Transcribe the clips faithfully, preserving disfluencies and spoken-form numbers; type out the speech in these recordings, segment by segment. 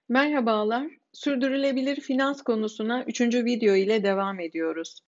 Merhabalar, sürdürülebilir finans konusuna üçüncü video ile devam ediyoruz.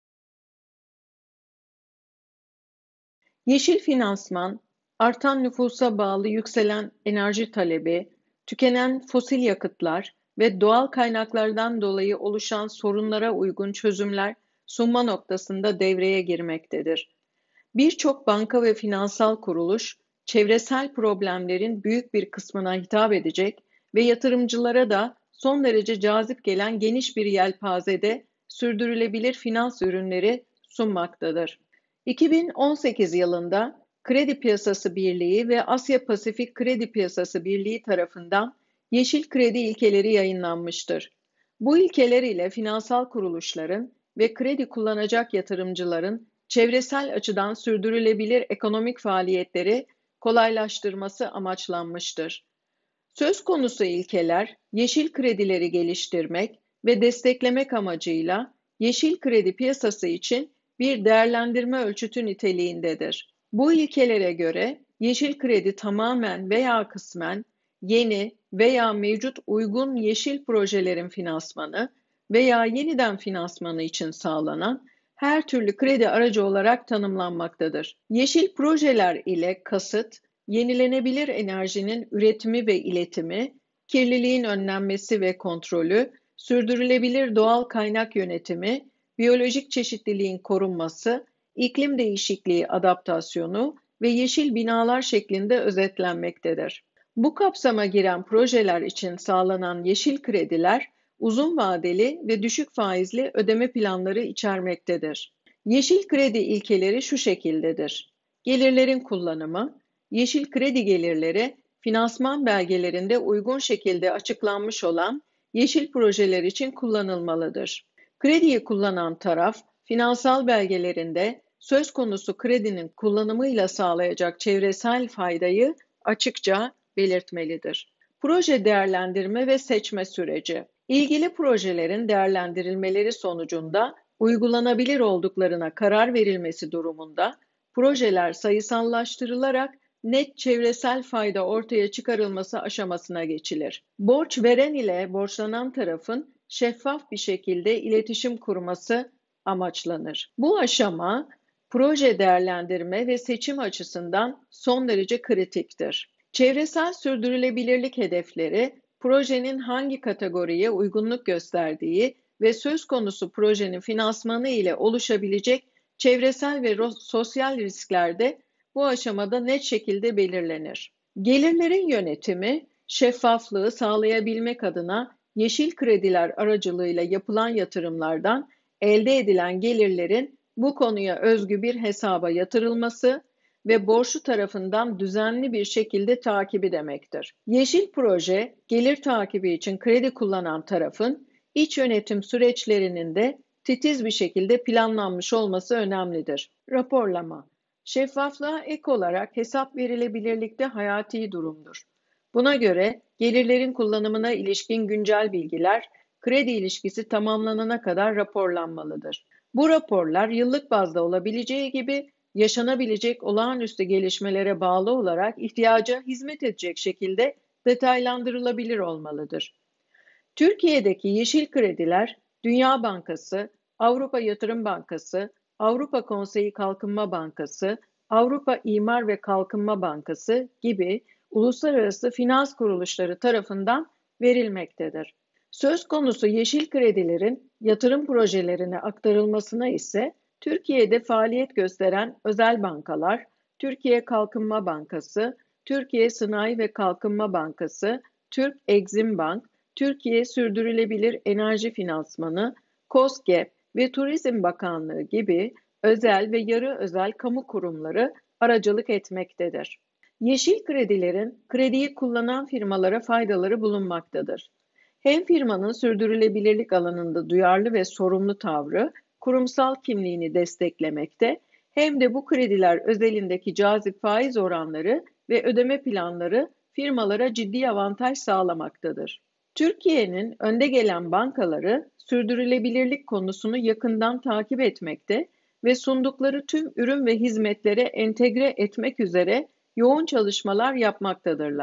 Yeşil finansman, artan nüfusa bağlı yükselen enerji talebi, tükenen fosil yakıtlar ve doğal kaynaklardan dolayı oluşan sorunlara uygun çözümler sunma noktasında devreye girmektedir. Birçok banka ve finansal kuruluş, çevresel problemlerin büyük bir kısmına hitap edecek ve yatırımcılara da son derece cazip gelen geniş bir yelpazede sürdürülebilir finans ürünleri sunmaktadır. iki bin on sekiz yılında Kredi Piyasası Birliği ve Asya Pasifik Kredi Piyasası Birliği tarafından Yeşil Kredi ilkeleri yayınlanmıştır. Bu ilkeler ile finansal kuruluşların ve kredi kullanacak yatırımcıların çevresel açıdan sürdürülebilir ekonomik faaliyetleri kolaylaştırması amaçlanmıştır. Söz konusu ilkeler, yeşil kredileri geliştirmek ve desteklemek amacıyla yeşil kredi piyasası için bir değerlendirme ölçütü niteliğindedir. Bu ilkelere göre yeşil kredi tamamen veya kısmen yeni veya mevcut uygun yeşil projelerin finansmanı veya yeniden finansmanı için sağlanan her türlü kredi aracı olarak tanımlanmaktadır. Yeşil projeler ile kasıt, yenilenebilir enerjinin üretimi ve iletimi, kirliliğin önlenmesi ve kontrolü, sürdürülebilir doğal kaynak yönetimi, biyolojik çeşitliliğin korunması, iklim değişikliği adaptasyonu ve yeşil binalar şeklinde özetlenmektedir. Bu kapsama giren projeler için sağlanan yeşil krediler, uzun vadeli ve düşük faizli ödeme planları içermektedir. Yeşil kredi ilkeleri şu şekildedir. Gelirlerin kullanımı, yeşil kredi gelirleri, finansman belgelerinde uygun şekilde açıklanmış olan yeşil projeler için kullanılmalıdır. Krediyi kullanan taraf, finansal belgelerinde söz konusu kredinin kullanımıyla sağlayacak çevresel faydayı açıkça belirtmelidir. Proje değerlendirme ve seçme süreci. İlgili projelerin değerlendirilmeleri sonucunda uygulanabilir olduklarına karar verilmesi durumunda projeler sayısallaştırılarak net çevresel fayda ortaya çıkarılması aşamasına geçilir. Borç veren ile borçlanan tarafın şeffaf bir şekilde iletişim kurması amaçlanır. Bu aşama proje değerlendirme ve seçim açısından son derece kritiktir. Çevresel sürdürülebilirlik hedefleri, projenin hangi kategoriye uygunluk gösterdiği ve söz konusu projenin finansmanı ile oluşabilecek çevresel ve sosyal riskler de bu aşamada net şekilde belirlenir. Gelirlerin yönetimi, şeffaflığı sağlayabilmek adına yeşil krediler aracılığıyla yapılan yatırımlardan elde edilen gelirlerin bu konuya özgü bir hesaba yatırılması ve borçlu tarafından düzenli bir şekilde takibi demektir. Yeşil proje, gelir takibi için kredi kullanan tarafın iç yönetim süreçlerinin de titiz bir şekilde planlanmış olması önemlidir. Raporlama, şeffaflığa ek olarak hesap verilebilirlik de hayati durumdur. Buna göre gelirlerin kullanımına ilişkin güncel bilgiler, kredi ilişkisi tamamlanana kadar raporlanmalıdır. Bu raporlar yıllık bazda olabileceği gibi yaşanabilecek olağanüstü gelişmelere bağlı olarak ihtiyaca hizmet edecek şekilde detaylandırılabilir olmalıdır. Türkiye'deki yeşil krediler, Dünya Bankası, Avrupa Yatırım Bankası, Avrupa Konseyi Kalkınma Bankası, Avrupa İmar ve Kalkınma Bankası gibi uluslararası finans kuruluşları tarafından verilmektedir. Söz konusu yeşil kredilerin yatırım projelerine aktarılmasına ise Türkiye'de faaliyet gösteren özel bankalar, Türkiye Kalkınma Bankası, Türkiye Sanayi ve Kalkınma Bankası, Türk Exim Bank, Türkiye Sürdürülebilir Enerji Finansmanı, KOSGEB ve Turizm Bakanlığı gibi özel ve yarı özel kamu kurumları aracılık etmektedir. Yeşil kredilerin krediyi kullanan firmalara faydaları bulunmaktadır. Hem firmanın sürdürülebilirlik alanında duyarlı ve sorumlu tavrı, kurumsal kimliğini desteklemekte, hem de bu krediler özelindeki cazip faiz oranları ve ödeme planları firmalara ciddi avantaj sağlamaktadır. Türkiye'nin önde gelen bankaları sürdürülebilirlik konusunu yakından takip etmekte ve sundukları tüm ürün ve hizmetlere entegre etmek üzere yoğun çalışmalar yapmaktadırlar.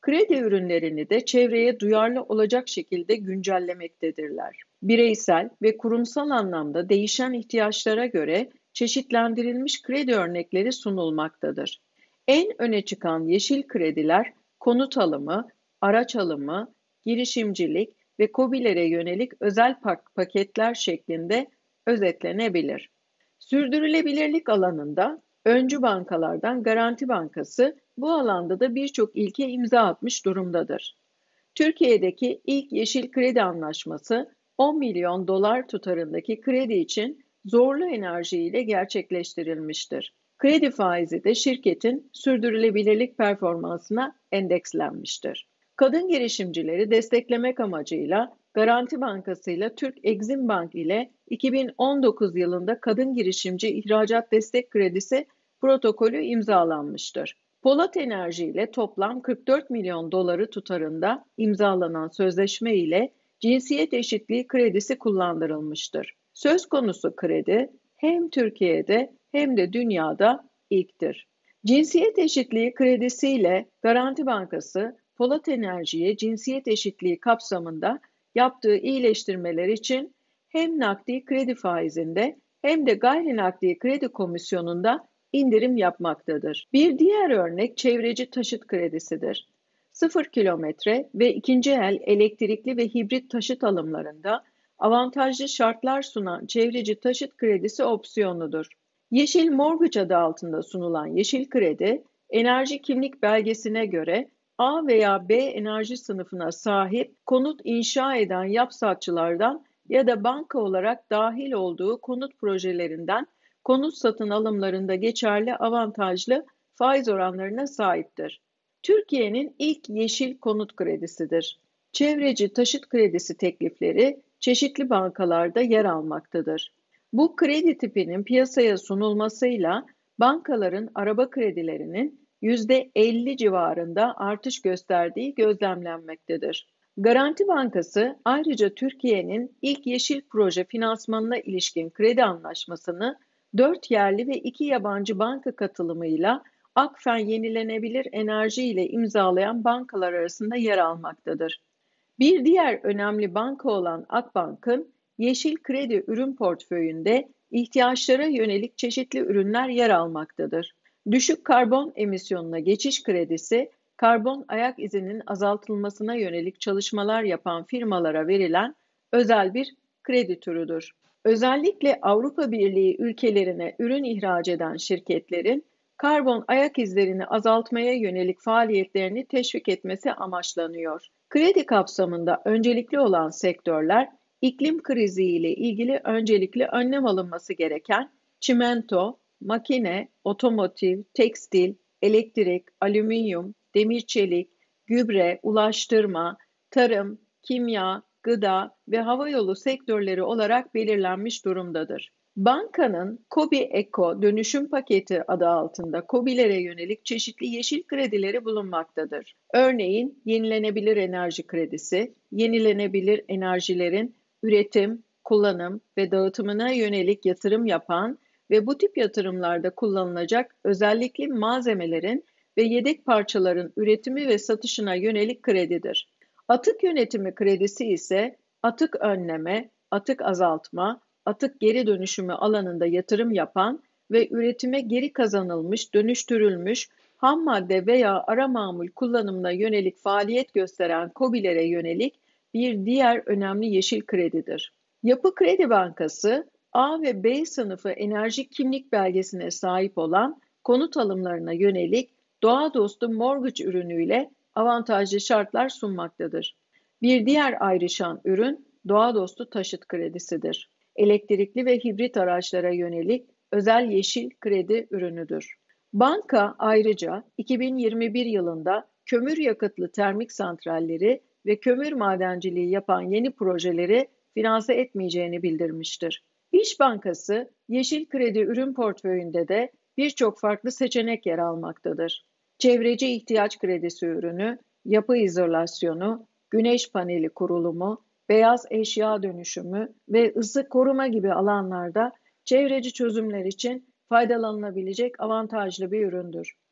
Kredi ürünlerini de çevreye duyarlı olacak şekilde güncellemektedirler. Bireysel ve kurumsal anlamda değişen ihtiyaçlara göre çeşitlendirilmiş kredi örnekleri sunulmaktadır. En öne çıkan yeşil krediler konut alımı, araç alımı, girişimcilik ve KOBİ'lere yönelik özel paketler şeklinde özetlenebilir. Sürdürülebilirlik alanında öncü bankalardan Garanti Bankası bu alanda da birçok ilke imza atmış durumdadır. Türkiye'deki ilk yeşil kredi anlaşması on milyon dolar tutarındaki kredi için zorlu enerji ile gerçekleştirilmiştir. Kredi faizi de şirketin sürdürülebilirlik performansına endekslenmiştir. Kadın girişimcileri desteklemek amacıyla Garanti Bankası ile Türk Exim Bank ile iki bin on dokuz yılında Kadın Girişimci İhracat Destek Kredisi protokolü imzalanmıştır. Polat Enerji ile toplam kırk dört milyon doları tutarında imzalanan sözleşme ile cinsiyet eşitliği kredisi kullandırılmıştır. Söz konusu kredi hem Türkiye'de hem de dünyada ilktir. Cinsiyet eşitliği kredisiyle Garanti Bankası, Polat Enerji'ye cinsiyet eşitliği kapsamında yaptığı iyileştirmeler için hem nakdi kredi faizinde hem de gayri nakdi kredi komisyonunda indirim yapmaktadır. Bir diğer örnek çevreci taşıt kredisidir. Sıfır kilometre ve ikinci el elektrikli ve hibrit taşıt alımlarında avantajlı şartlar sunan çevreci taşıt kredisi opsiyonludur. Yeşil Mortgage adı altında sunulan yeşil kredi, enerji kimlik belgesine göre A veya B enerji sınıfına sahip konut inşa eden yapsatçılardan ya da banka olarak dahil olduğu konut projelerinden konut satın alımlarında geçerli avantajlı faiz oranlarına sahiptir. Türkiye'nin ilk yeşil konut kredisidir. Çevreci taşıt kredisi teklifleri çeşitli bankalarda yer almaktadır. Bu kredi tipinin piyasaya sunulmasıyla bankaların araba kredilerinin yüzde elli civarında artış gösterdiği gözlemlenmektedir. Garanti Bankası ayrıca Türkiye'nin ilk yeşil proje finansmanına ilişkin kredi anlaşmasını dört yerli ve iki yabancı banka katılımıyla Akfen Yenilenebilir Enerji ile imzalayan bankalar arasında yer almaktadır. Bir diğer önemli banka olan Akbank'ın yeşil kredi ürün portföyünde ihtiyaçlara yönelik çeşitli ürünler yer almaktadır. Düşük karbon emisyonuna geçiş kredisi, karbon ayak izinin azaltılmasına yönelik çalışmalar yapan firmalara verilen özel bir kredi türüdür. Özellikle Avrupa Birliği ülkelerine ürün ihraç eden şirketlerin karbon ayak izlerini azaltmaya yönelik faaliyetlerini teşvik etmesi amaçlanıyor. Kredi kapsamında öncelikli olan sektörler, iklim krizi ile ilgili öncelikli önlem alınması gereken çimento, makine, otomotiv, tekstil, elektrik, alüminyum, demir çelik, gübre, ulaştırma, tarım, kimya, gıda ve havayolu sektörleri olarak belirlenmiş durumdadır. Bankanın KOBİ Eko dönüşüm paketi adı altında KOBİ'lere yönelik çeşitli yeşil kredileri bulunmaktadır. Örneğin yenilenebilir enerji kredisi, yenilenebilir enerjilerin üretim, kullanım ve dağıtımına yönelik yatırım yapan ve bu tip yatırımlarda kullanılacak özellikle malzemelerin ve yedek parçaların üretimi ve satışına yönelik kredidir. Atık yönetimi kredisi ise atık önleme, atık azaltma, atık geri dönüşümü alanında yatırım yapan ve üretime geri kazanılmış, dönüştürülmüş ham madde veya ara mamul kullanımına yönelik faaliyet gösteren KOBİ'lere yönelik bir diğer önemli yeşil kredidir. Yapı Kredi Bankası, A ve B sınıfı enerji kimlik belgesine sahip olan konut alımlarına yönelik doğa dostu mortgage ürünüyle avantajlı şartlar sunmaktadır. Bir diğer ayrışan ürün doğa dostu taşıt kredisidir. Elektrikli ve hibrit araçlara yönelik özel yeşil kredi ürünüdür. Banka ayrıca iki bin yirmi bir yılında kömür yakıtlı termik santralleri ve kömür madenciliği yapan yeni projeleri finanse etmeyeceğini bildirmiştir. İş Bankası, yeşil kredi ürün portföyünde de birçok farklı seçenek yer almaktadır. Çevreci ihtiyaç kredisi ürünü, yapı izolasyonu, güneş paneli kurulumu, beyaz eşya dönüşümü ve ısı koruma gibi alanlarda çevreci çözümler için faydalanılabilecek avantajlı bir üründür.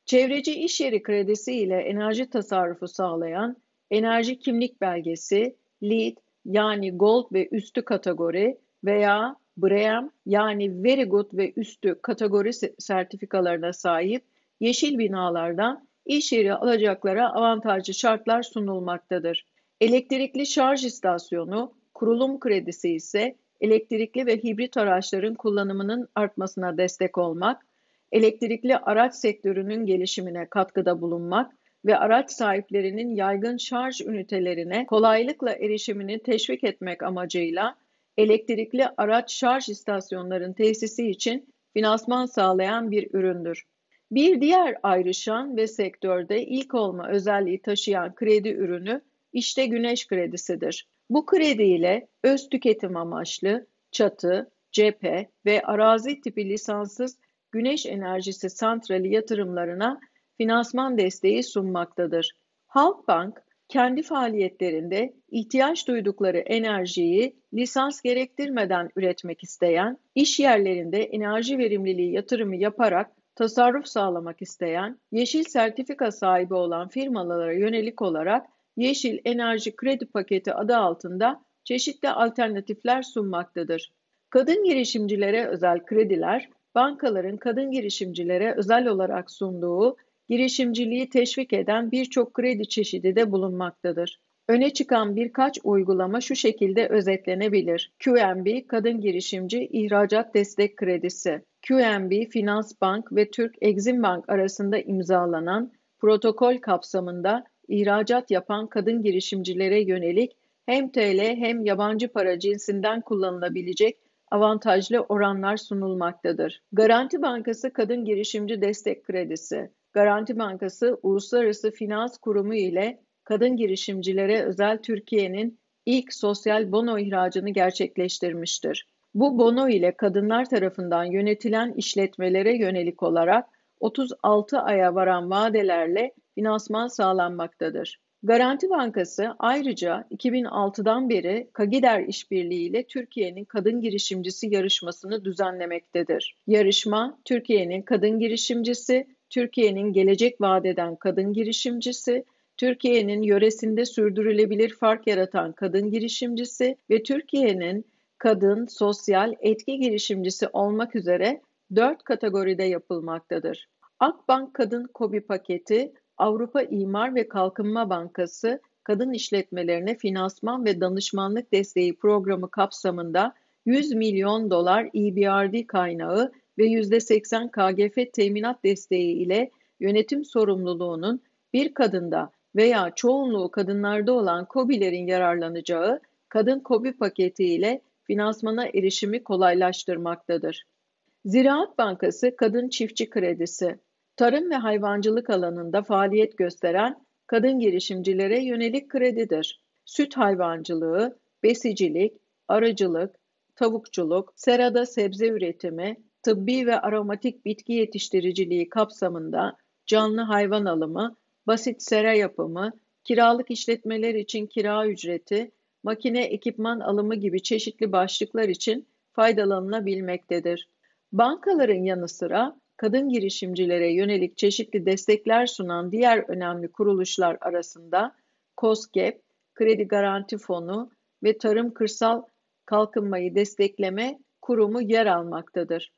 Çevreci iş yeri kredisi ile enerji tasarrufu sağlayan enerji kimlik belgesi, LEED yani Gold ve üstü kategori veya BREEAM yani Very Good ve üstü kategori sertifikalarına sahip yeşil binalardan iş yeri alacaklara avantajlı şartlar sunulmaktadır. Elektrikli şarj istasyonu, kurulum kredisi ise elektrikli ve hibrit araçların kullanımının artmasına destek olmak, elektrikli araç sektörünün gelişimine katkıda bulunmak ve araç sahiplerinin yaygın şarj ünitelerine kolaylıkla erişimini teşvik etmek amacıyla elektrikli araç şarj istasyonlarının tesisi için finansman sağlayan bir üründür. Bir diğer ayrışan ve sektörde ilk olma özelliği taşıyan kredi ürünü işte güneş kredisidir. Bu kredi ile öz tüketim amaçlı çatı, cephe ve arazi tipi lisanssız güneş enerjisi santrali yatırımlarına finansman desteği sunmaktadır. Halkbank, kendi faaliyetlerinde ihtiyaç duydukları enerjiyi lisans gerektirmeden üretmek isteyen, iş yerlerinde enerji verimliliği yatırımı yaparak tasarruf sağlamak isteyen, yeşil sertifika sahibi olan firmalara yönelik olarak Yeşil Enerji Kredi Paketi adı altında çeşitli alternatifler sunmaktadır. Kadın girişimcilere özel krediler, bankaların kadın girişimcilere özel olarak sunduğu, girişimciliği teşvik eden birçok kredi çeşidi de bulunmaktadır. Öne çıkan birkaç uygulama şu şekilde özetlenebilir. Q M B Kadın Girişimci İhracat Destek Kredisi. Q M B Finans Bank ve Türk Exim Bank arasında imzalanan protokol kapsamında ihracat yapan kadın girişimcilere yönelik hem T L hem yabancı para cinsinden kullanılabilecek avantajlı oranlar sunulmaktadır. Garanti Bankası Kadın Girişimci Destek Kredisi. Garanti Bankası Uluslararası Finans Kurumu ile kadın girişimcilere özel Türkiye'nin ilk sosyal bono ihracını gerçekleştirmiştir. Bu bono ile kadınlar tarafından yönetilen işletmelere yönelik olarak otuz altı aya varan vadelerle finansman sağlanmaktadır. Garanti Bankası ayrıca iki bin altıdan beri Kagider İşbirliği ile Türkiye'nin Kadın Girişimcisi yarışmasını düzenlemektedir. Yarışma, Türkiye'nin Kadın Girişimcisi, Türkiye'nin Gelecek Vadeden Kadın Girişimcisi, Türkiye'nin yöresinde sürdürülebilir fark yaratan kadın girişimcisi ve Türkiye'nin kadın sosyal etki girişimcisi olmak üzere dört kategoride yapılmaktadır. Akbank Kadın KOBİ paketi, Avrupa İmar ve Kalkınma Bankası, kadın işletmelerine finansman ve danışmanlık desteği programı kapsamında yüz milyon dolar E B R D kaynağı ve yüzde seksen K G F teminat desteği ile yönetim sorumluluğunun bir kadında veya çoğunluğu kadınlarda olan KOBİ'lerin yararlanacağı Kadın KOBİ paketi ile finansmana erişimi kolaylaştırmaktadır. Ziraat Bankası Kadın Çiftçi Kredisi, tarım ve hayvancılık alanında faaliyet gösteren kadın girişimcilere yönelik kredidir. Süt hayvancılığı, besicilik, arıcılık, tavukçuluk, serada sebze üretimi, tıbbi ve aromatik bitki yetiştiriciliği kapsamında canlı hayvan alımı, basit sera yapımı, kiralık işletmeler için kira ücreti, makine ekipman alımı gibi çeşitli başlıklar için faydalanılabilmektedir. Bankaların yanı sıra kadın girişimcilere yönelik çeşitli destekler sunan diğer önemli kuruluşlar arasında KOSGEB, Kredi Garanti Fonu ve Tarım Kırsal Kalkınmayı Destekleme Kurumu yer almaktadır.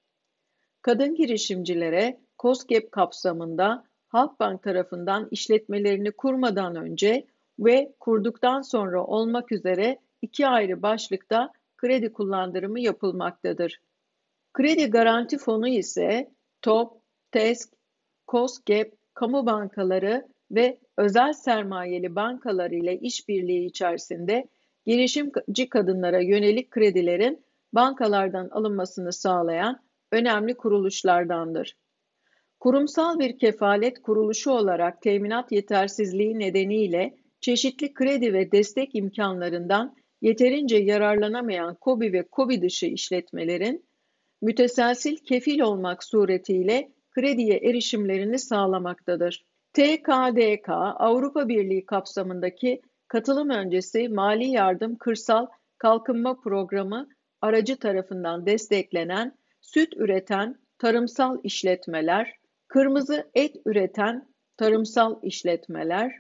Kadın girişimcilere KOSGEB kapsamında Halkbank tarafından işletmelerini kurmadan önce ve kurduktan sonra olmak üzere iki ayrı başlıkta kredi kullandırımı yapılmaktadır. Kredi Garanti Fonu ise TOP, TESK, KOSGEB, kamu bankaları ve özel sermayeli bankalar ile işbirliği içerisinde girişimci kadınlara yönelik kredilerin bankalardan alınmasını sağlayan önemli kuruluşlardandır. Kurumsal bir kefalet kuruluşu olarak teminat yetersizliği nedeniyle çeşitli kredi ve destek imkanlarından yeterince yararlanamayan KOBİ ve KOBİ dışı işletmelerin müteselsil kefil olmak suretiyle krediye erişimlerini sağlamaktadır. T K D K, Avrupa Birliği kapsamındaki katılım öncesi mali yardım kırsal kalkınma programı aracı tarafından desteklenen süt üreten tarımsal işletmeler, kırmızı et üreten tarımsal işletmeler,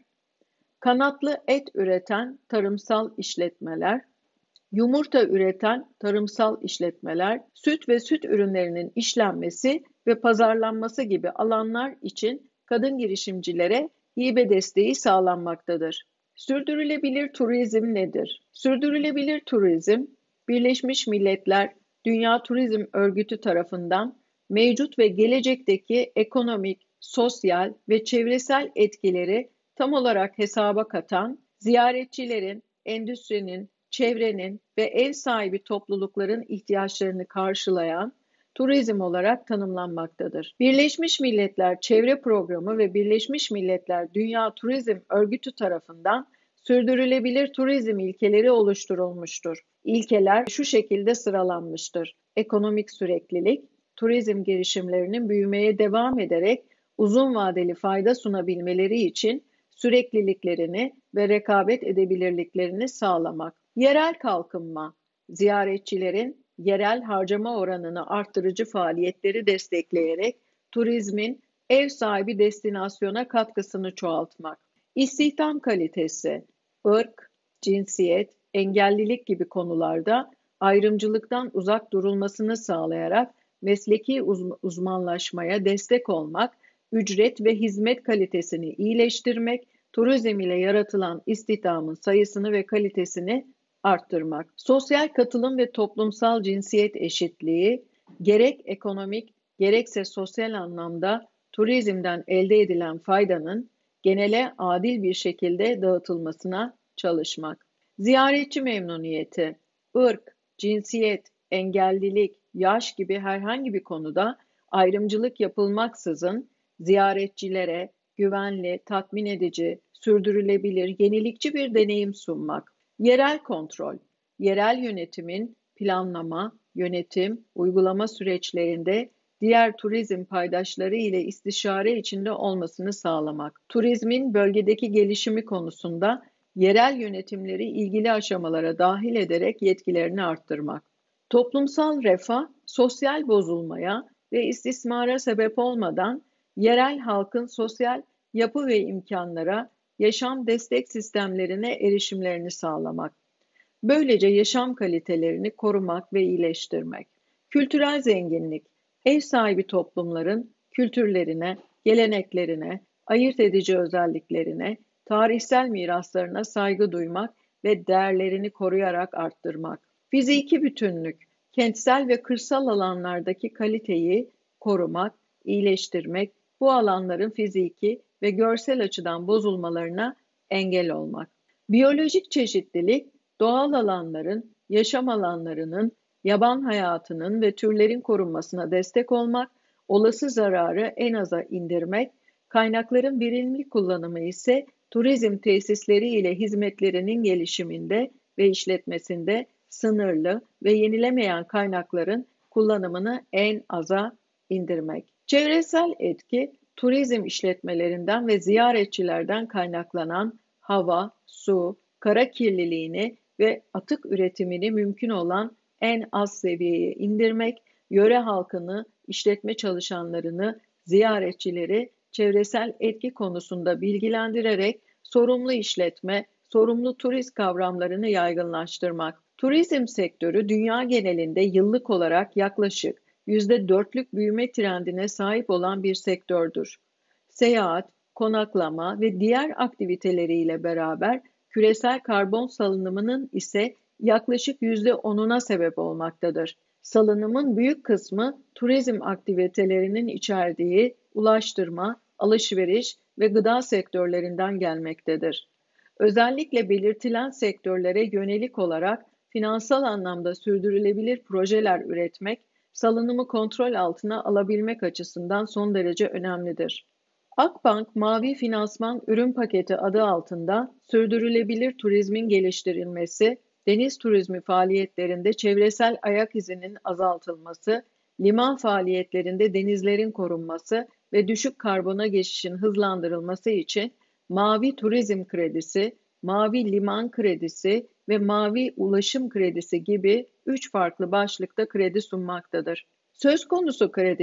kanatlı et üreten tarımsal işletmeler, yumurta üreten tarımsal işletmeler, süt ve süt ürünlerinin işlenmesi ve pazarlanması gibi alanlar için kadın girişimcilere hibe desteği sağlanmaktadır. Sürdürülebilir turizm nedir? Sürdürülebilir turizm, Birleşmiş Milletler Dünya Turizm Örgütü tarafından mevcut ve gelecekteki ekonomik, sosyal ve çevresel etkileri tam olarak hesaba katan, ziyaretçilerin, endüstrinin, çevrenin ve ev sahibi toplulukların ihtiyaçlarını karşılayan turizm olarak tanımlanmaktadır. Birleşmiş Milletler Çevre Programı ve Birleşmiş Milletler Dünya Turizm Örgütü tarafından sürdürülebilir turizm ilkeleri oluşturulmuştur. İlkeler şu şekilde sıralanmıştır. Ekonomik süreklilik, turizm girişimlerinin büyümeye devam ederek uzun vadeli fayda sunabilmeleri için sürekliliklerini ve rekabet edebilirliklerini sağlamak. Yerel kalkınma, ziyaretçilerin yerel harcama oranını arttırıcı faaliyetleri destekleyerek turizmin ev sahibi destinasyona katkısını çoğaltmak. İstihdam kalitesi, ırk, cinsiyet, engellilik gibi konularda ayrımcılıktan uzak durulmasını sağlayarak mesleki uzmanlaşmaya destek olmak, ücret ve hizmet kalitesini iyileştirmek, turizm ile yaratılan istihdamın sayısını ve kalitesini arttırmak. Sosyal katılım ve toplumsal cinsiyet eşitliği, gerek ekonomik gerekse sosyal anlamda turizmden elde edilen faydanın genele adil bir şekilde dağıtılmasına çalışmak. Ziyaretçi memnuniyeti, ırk, cinsiyet, engellilik, yaş gibi herhangi bir konuda ayrımcılık yapılmaksızın ziyaretçilere güvenli, tatmin edici, sürdürülebilir, yenilikçi bir deneyim sunmak. Yerel kontrol, yerel yönetimin planlama, yönetim, uygulama süreçlerinde diğer turizm paydaşları ile istişare içinde olmasını sağlamak. Turizmin bölgedeki gelişimi konusunda yerel yönetimleri ilgili aşamalara dahil ederek yetkilerini arttırmak. Toplumsal refah, sosyal bozulmaya ve istismara sebep olmadan yerel halkın sosyal yapı ve imkanlara, yaşam destek sistemlerine erişimlerini sağlamak. Böylece yaşam kalitelerini korumak ve iyileştirmek. Kültürel zenginlik, ev sahibi toplumların kültürlerine, geleneklerine, ayırt edici özelliklerine, tarihsel miraslarına saygı duymak ve değerlerini koruyarak arttırmak. Fiziki bütünlük, kentsel ve kırsal alanlardaki kaliteyi korumak, iyileştirmek, bu alanların fiziki ve görsel açıdan bozulmalarına engel olmak. Biyolojik çeşitlilik, doğal alanların, yaşam alanlarının, yaban hayatının ve türlerin korunmasına destek olmak, olası zararı en aza indirmek, kaynakların verimli kullanımı ise turizm tesisleri ile hizmetlerinin gelişiminde ve işletmesinde sınırlı ve yenilemeyen kaynakların kullanımını en aza indirmek. Çevresel etki, turizm işletmelerinden ve ziyaretçilerden kaynaklanan hava, su, kara kirliliğini ve atık üretimini mümkün olan en az seviyeye indirmek, yöre halkını, işletme çalışanlarını, ziyaretçileri çevresel etki konusunda bilgilendirerek sorumlu işletme, sorumlu turist kavramlarını yaygınlaştırmak. Turizm sektörü dünya genelinde yıllık olarak yaklaşık yüzde dörtlük büyüme trendine sahip olan bir sektördür. Seyahat, konaklama ve diğer aktiviteleriyle beraber küresel karbon salınımının ise yaklaşık yüzde onuna sebep olmaktadır. Salınımın büyük kısmı turizm aktivitelerinin içerdiği ulaştırma, alışveriş ve gıda sektörlerinden gelmektedir. Özellikle belirtilen sektörlere yönelik olarak finansal anlamda sürdürülebilir projeler üretmek, salınımı kontrol altına alabilmek açısından son derece önemlidir. Akbank Mavi Finansman Ürün Paketi adı altında sürdürülebilir turizmin geliştirilmesi, deniz turizmi faaliyetlerinde çevresel ayak izinin azaltılması, liman faaliyetlerinde denizlerin korunması ve düşük karbona geçişin hızlandırılması için Mavi Turizm Kredisi, Mavi Liman Kredisi ve Mavi Ulaşım Kredisi gibi üç farklı başlıkta kredi sunmaktadır. Söz konusu krediler,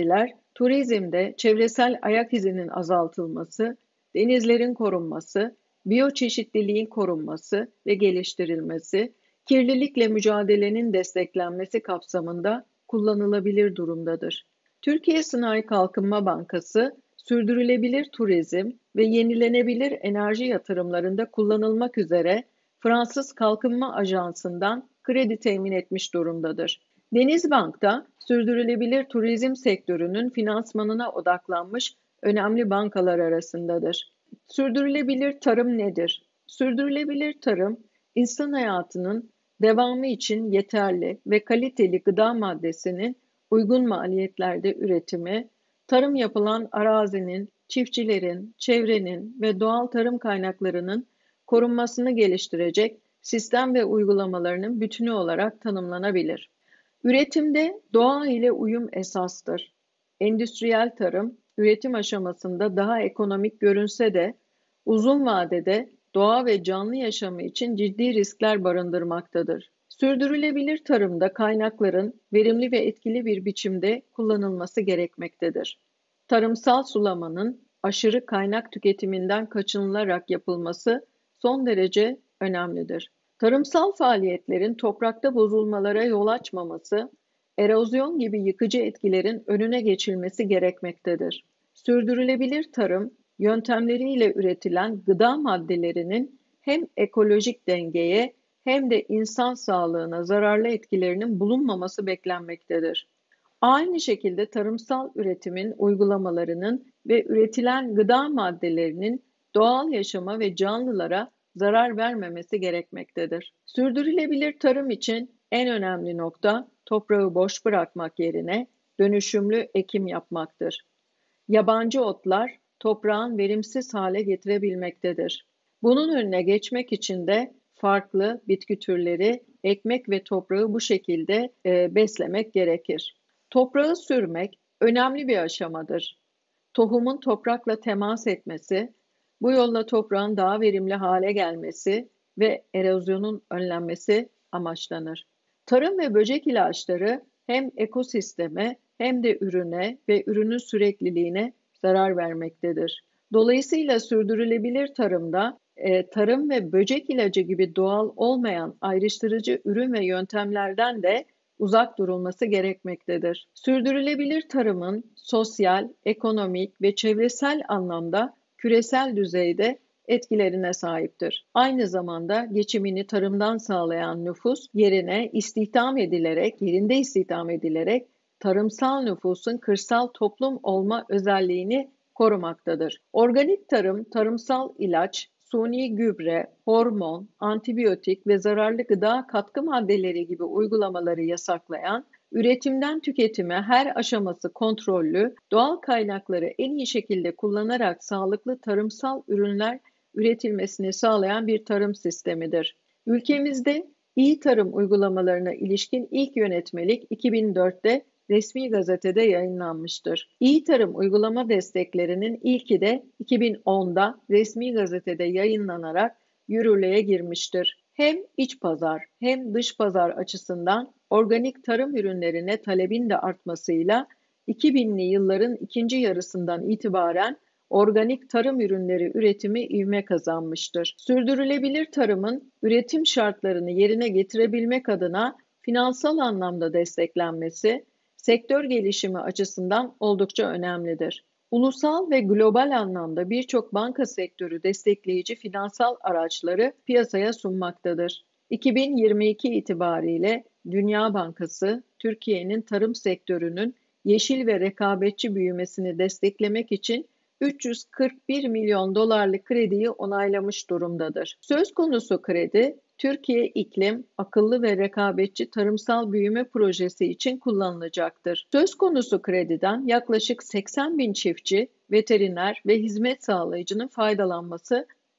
Turizmde çevresel ayak izinin azaltılması, denizlerin korunması, biyoçeşitliliğin korunması ve geliştirilmesi, kirlilikle mücadelenin desteklenmesi kapsamında kullanılabilir durumdadır. Türkiye Sanayi Kalkınma Bankası, sürdürülebilir turizm ve yenilenebilir enerji yatırımlarında kullanılmak üzere Fransız Kalkınma Ajansı'ndan kredi temin etmiş durumdadır. Denizbank da sürdürülebilir turizm sektörünün finansmanına odaklanmış önemli bankalar arasındadır. Sürdürülebilir tarım nedir? Sürdürülebilir tarım, insan hayatının devamı için yeterli ve kaliteli gıda maddesinin uygun maliyetlerde üretimi, tarım yapılan arazinin, çiftçilerin, çevrenin ve doğal tarım kaynaklarının korunmasını geliştirecek sistem ve uygulamalarının bütünü olarak tanımlanabilir. Üretimde doğa ile uyum esastır. Endüstriyel tarım, üretim aşamasında daha ekonomik görünse de uzun vadede doğa ve canlı yaşamı için ciddi riskler barındırmaktadır. Sürdürülebilir tarımda kaynakların verimli ve etkili bir biçimde kullanılması gerekmektedir. Tarımsal sulamanın aşırı kaynak tüketiminden kaçınılarak yapılması son derece önemlidir. Tarımsal faaliyetlerin toprakta bozulmalara yol açmaması, erozyon gibi yıkıcı etkilerin önüne geçilmesi gerekmektedir. Sürdürülebilir tarım yöntemleriyle üretilen gıda maddelerinin hem ekolojik dengeye hem de insan sağlığına zararlı etkilerinin bulunmaması beklenmektedir. Aynı şekilde tarımsal üretimin uygulamalarının ve üretilen gıda maddelerinin doğal yaşama ve canlılara zarar vermemesi gerekmektedir. Sürdürülebilir tarım için en önemli nokta toprağı boş bırakmak yerine dönüşümlü ekim yapmaktır. Yabancı otlar toprağın verimsiz hale getirebilmektedir. Bunun önüne geçmek için de farklı bitki türleri ekmek ve toprağı bu şekilde e, beslemek gerekir. Toprağı sürmek önemli bir aşamadır. Tohumun toprakla temas etmesi, bu yolla toprağın daha verimli hale gelmesi ve erozyonun önlenmesi amaçlanır. Tarım ve böcek ilaçları hem ekosisteme hem de ürüne ve ürünün sürekliliğine zarar vermektedir. Dolayısıyla sürdürülebilir tarımda e, tarım ve böcek ilacı gibi doğal olmayan ayrıştırıcı ürün ve yöntemlerden de uzak durulması gerekmektedir. Sürdürülebilir tarımın sosyal, ekonomik ve çevresel anlamda küresel düzeyde etkilerine sahiptir. Aynı zamanda geçimini tarımdan sağlayan nüfus yerine istihdam edilerek, yerinde istihdam edilerek tarımsal nüfusun kırsal toplum olma özelliğini korumaktadır. Organik tarım, tarımsal ilaç, suni gübre, hormon, antibiyotik ve zararlı gıda katkı maddeleri gibi uygulamaları yasaklayan, üretimden tüketime her aşaması kontrollü, doğal kaynakları en iyi şekilde kullanarak sağlıklı tarımsal ürünler üretilmesini sağlayan bir tarım sistemidir. Ülkemizde iyi tarım uygulamalarına ilişkin ilk yönetmelik iki bin dörtte resmi gazetede yayınlanmıştır. İyi tarım uygulama desteklerinin ilki de iki bin onda resmi gazetede yayınlanarak yürürlüğe girmiştir. Hem iç pazar hem dış pazar açısından organik tarım ürünlerine talebin de artmasıyla iki binli yılların ikinci yarısından itibaren organik tarım ürünleri üretimi ivme kazanmıştır. Sürdürülebilir tarımın üretim şartlarını yerine getirebilmek adına finansal anlamda desteklenmesi, sektör gelişimi açısından oldukça önemlidir. Ulusal ve global anlamda birçok banka sektörü destekleyici finansal araçları piyasaya sunmaktadır. iki bin yirmi iki itibariyle Dünya Bankası, Türkiye'nin tarım sektörünün yeşil ve rekabetçi büyümesini desteklemek için üç yüz kırk bir milyon dolarlık krediyi onaylamış durumdadır. Söz konusu kredi, Türkiye İklim, Akıllı ve Rekabetçi Tarımsal Büyüme Projesi için kullanılacaktır. Söz konusu krediden yaklaşık seksen bin çiftçi, veteriner ve hizmet sağlayıcının faydalanması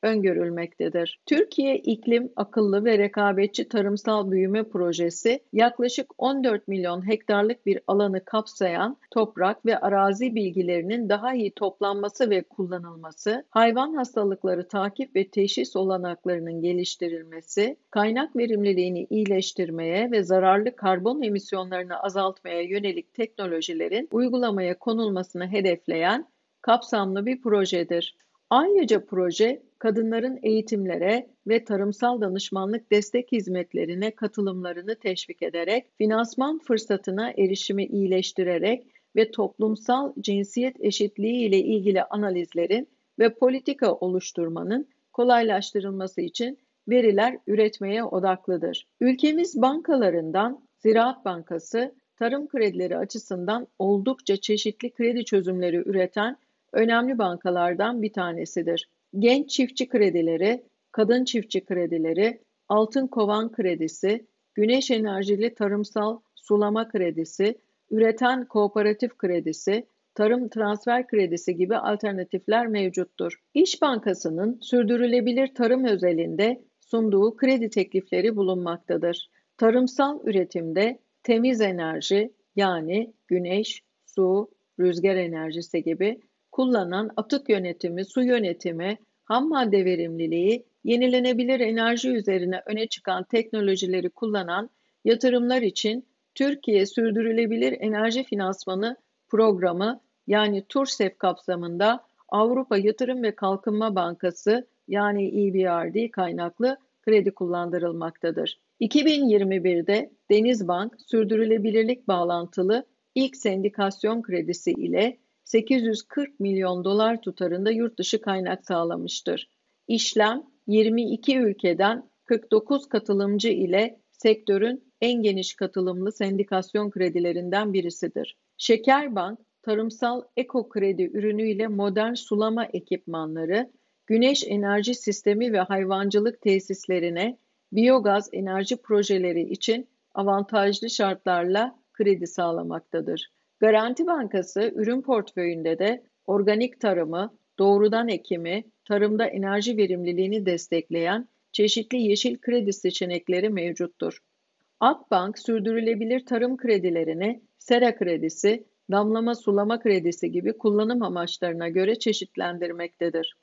öngörülmektedir. Türkiye İklim Akıllı ve Rekabetçi Tarımsal Büyüme Projesi, yaklaşık on dört milyon hektarlık bir alanı kapsayan toprak ve arazi bilgilerinin daha iyi toplanması ve kullanılması, hayvan hastalıkları takip ve teşhis olanaklarının geliştirilmesi, kaynak verimliliğini iyileştirmeye ve zararlı karbon emisyonlarını azaltmaya yönelik teknolojilerin uygulamaya konulmasını hedefleyen kapsamlı bir projedir. Ayrıca proje, kadınların eğitimlere ve tarımsal danışmanlık destek hizmetlerine katılımlarını teşvik ederek, finansman fırsatına erişimi iyileştirerek ve toplumsal cinsiyet eşitliği ile ilgili analizlerin ve politika oluşturmanın kolaylaştırılması için veriler üretmeye odaklıdır. Ülkemiz bankalarından Ziraat Bankası, tarım kredileri açısından oldukça çeşitli kredi çözümleri üreten önemli bankalardan bir tanesidir. Genç çiftçi kredileri, kadın çiftçi kredileri, altın kovan kredisi, güneş enerjili tarımsal sulama kredisi, üreten kooperatif kredisi, tarım transfer kredisi gibi alternatifler mevcuttur. İş Bankası'nın sürdürülebilir tarım özelinde sunduğu kredi teklifleri bulunmaktadır. Tarımsal üretimde temiz enerji, yani güneş, su, rüzgar enerjisi gibi kullanan atık yönetimi, su yönetimi, ham madde verimliliği, yenilenebilir enerji üzerine öne çıkan teknolojileri kullanan yatırımlar için Türkiye Sürdürülebilir Enerji Finansmanı Programı, yani TURSEP kapsamında Avrupa Yatırım ve Kalkınma Bankası, yani E B R D kaynaklı kredi kullandırılmaktadır. iki bin yirmi birde Denizbank sürdürülebilirlik bağlantılı ilk sendikasyon kredisi ile sekiz yüz kırk milyon dolar tutarında yurt dışı kaynak sağlamıştır. İşlem yirmi iki ülkeden kırk dokuz katılımcı ile sektörün en geniş katılımlı sendikasyon kredilerinden birisidir. Şekerbank, tarımsal eko kredi ürünüyle modern sulama ekipmanları, güneş enerji sistemi ve hayvancılık tesislerine biyogaz enerji projeleri için avantajlı şartlarla kredi sağlamaktadır. Garanti Bankası, ürün portföyünde de organik tarımı, doğrudan ekimi, tarımda enerji verimliliğini destekleyen çeşitli yeşil kredi seçenekleri mevcuttur. Akbank, sürdürülebilir tarım kredilerini sera kredisi, damlama sulama kredisi gibi kullanım amaçlarına göre çeşitlendirmektedir.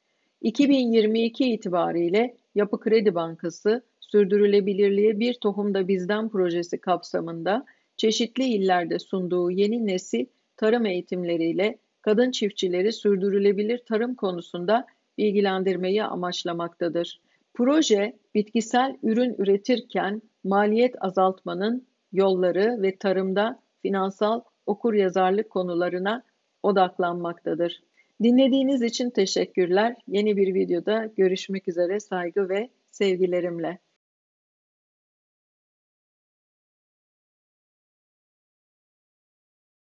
iki bin yirmi iki itibariyle Yapı Kredi Bankası, Sürdürülebilirliğe Bir Tohumda Bizden projesi kapsamında çeşitli illerde sunduğu yeni nesil tarım eğitimleriyle kadın çiftçileri sürdürülebilir tarım konusunda bilgilendirmeyi amaçlamaktadır. Proje, bitkisel ürün üretirken maliyet azaltmanın yolları ve tarımda finansal okuryazarlık konularına odaklanmaktadır. Dinlediğiniz için teşekkürler. Yeni bir videoda görüşmek üzere, saygı ve sevgilerimle.